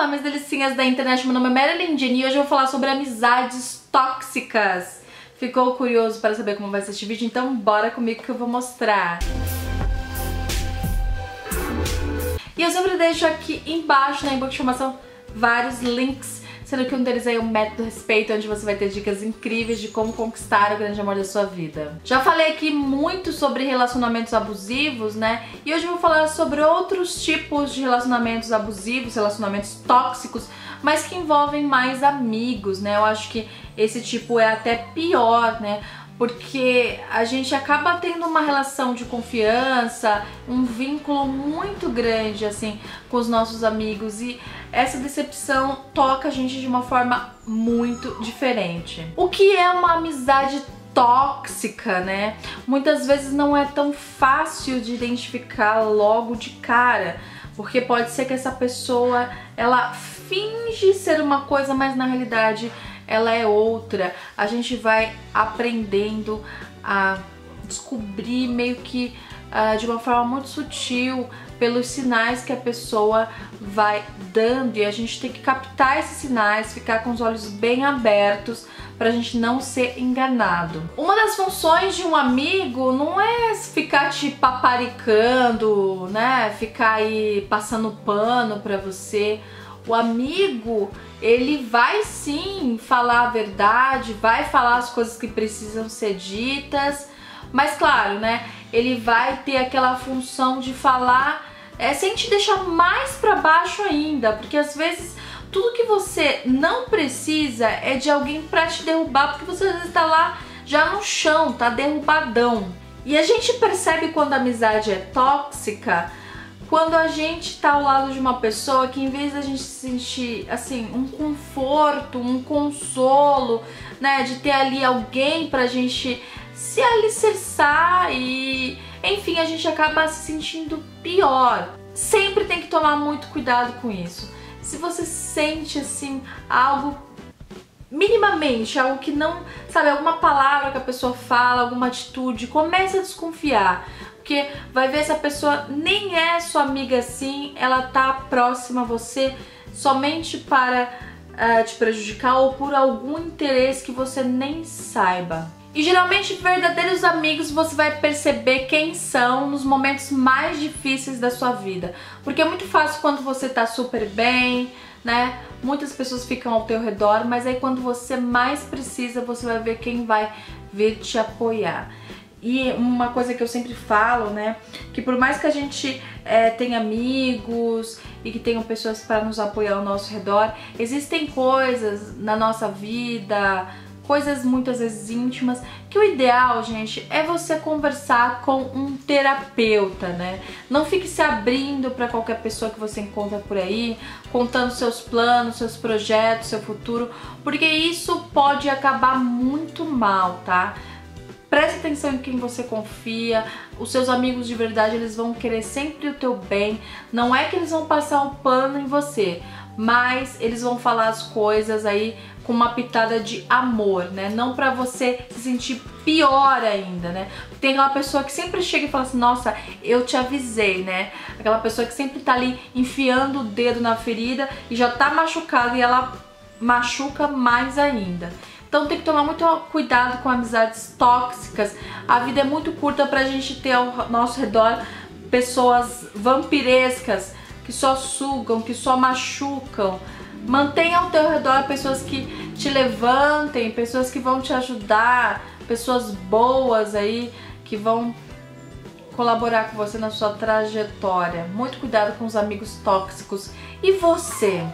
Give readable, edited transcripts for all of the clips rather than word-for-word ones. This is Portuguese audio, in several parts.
Olá, minhas delicinhas da internet, meu nome é Marilyn Jenny e hoje eu vou falar sobre amizades tóxicas. Ficou curioso para saber como vai ser este vídeo? Então bora comigo que eu vou mostrar. E eu sempre deixo aqui embaixo na inbox de informação vários links, sendo que um deles é o Método Respeito, onde você vai ter dicas incríveis de como conquistar o grande amor da sua vida. Já falei aqui muito sobre relacionamentos abusivos, né? E hoje eu vou falar sobre outros tipos de relacionamentos abusivos, relacionamentos tóxicos, mas que envolvem mais amigos, né? Eu acho que esse tipo é até pior, né? Porque a gente acaba tendo uma relação de confiança, um vínculo muito grande, assim, com os nossos amigos, e essa decepção toca a gente de uma forma muito diferente. O que é uma amizade tóxica, né? Muitas vezes não é tão fácil de identificar logo de cara, porque pode ser que essa pessoa, ela finge ser uma coisa, mas na realidade ela é outra. A gente vai aprendendo a descobrir meio que de uma forma muito sutil pelos sinais que a pessoa vai dando, e a gente tem que captar esses sinais, ficar com os olhos bem abertos pra gente não ser enganado. Uma das funções de um amigo não é ficar te paparicando, né? Ficar aí passando pano pra você. O amigo, ele vai sim falar a verdade, vai falar as coisas que precisam ser ditas, mas claro, né, ele vai ter aquela função de falar sem te deixar mais pra baixo ainda, porque às vezes tudo que você não precisa é de alguém pra te derrubar, porque você às vezes tá lá já no chão, tá derrubadão. E a gente percebe quando a amizade é tóxica quando a gente tá ao lado de uma pessoa que, em vez da gente sentir, assim, um conforto, um consolo, né, de ter ali alguém pra gente se alicerçar e, enfim, a gente acaba se sentindo pior. Sempre tem que tomar muito cuidado com isso. Se você sente, assim, algo minimamente, algo que não, sabe, alguma palavra que a pessoa fala, alguma atitude, comece a desconfiar. Porque vai ver se a pessoa nem é sua amiga assim, ela tá próxima a você somente para te prejudicar ou por algum interesse que você nem saiba. E geralmente verdadeiros amigos você vai perceber quem são nos momentos mais difíceis da sua vida. Porque é muito fácil quando você tá super bem, né? Muitas pessoas ficam ao teu redor, mas aí quando você mais precisa, você vai ver quem vai vir te apoiar. E uma coisa que eu sempre falo, né, que por mais que a gente tenha amigos e que tenham pessoas para nos apoiar ao nosso redor, existem coisas na nossa vida, coisas muitas vezes íntimas, que o ideal, gente, é você conversar com um terapeuta, né? Não fique se abrindo para qualquer pessoa que você encontra por aí, contando seus planos, seus projetos, seu futuro, porque isso pode acabar muito mal, tá? Preste atenção em quem você confia. Os seus amigos de verdade, eles vão querer sempre o teu bem. Não é que eles vão passar um pano em você, mas eles vão falar as coisas aí com uma pitada de amor, né? Não pra você se sentir pior ainda, né? Tem aquela pessoa que sempre chega e fala assim, nossa, eu te avisei, né? Aquela pessoa que sempre tá ali enfiando o dedo na ferida e já tá machucada e ela machuca mais ainda. Então tem que tomar muito cuidado com amizades tóxicas. A vida é muito curta pra gente ter ao nosso redor pessoas vampirescas que só sugam, que só machucam. Mantenha ao teu redor pessoas que te levantem, pessoas que vão te ajudar, pessoas boas aí que vão colaborar com você na sua trajetória. Muito cuidado com os amigos tóxicos. E você?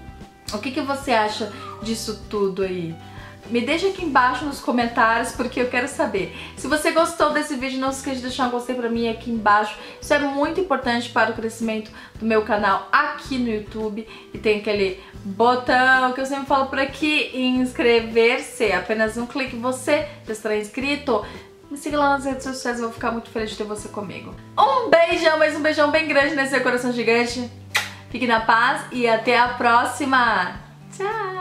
O que você acha disso tudo aí? Me deixa aqui embaixo nos comentários, porque eu quero saber. Se você gostou desse vídeo, não se esqueça de deixar um gostei pra mim aqui embaixo. Isso é muito importante para o crescimento do meu canal aqui no YouTube. E tem aquele botão que eu sempre falo por aqui, inscrever-se. Apenas um clique, você já estará inscrito. Me siga lá nas redes sociais, eu vou ficar muito feliz de ter você comigo. Um beijão, mas um beijão bem grande nesse seu coração gigante. Fique na paz e até a próxima. Tchau!